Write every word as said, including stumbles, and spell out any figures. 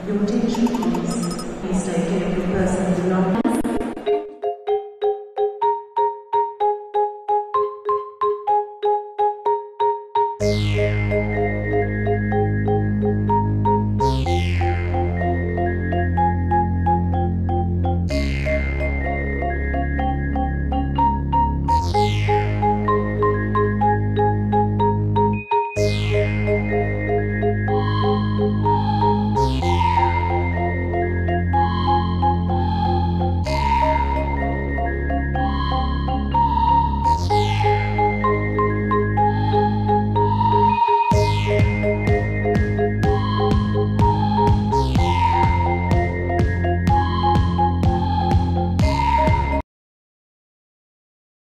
Your attention please. Please take care of your personal belongings.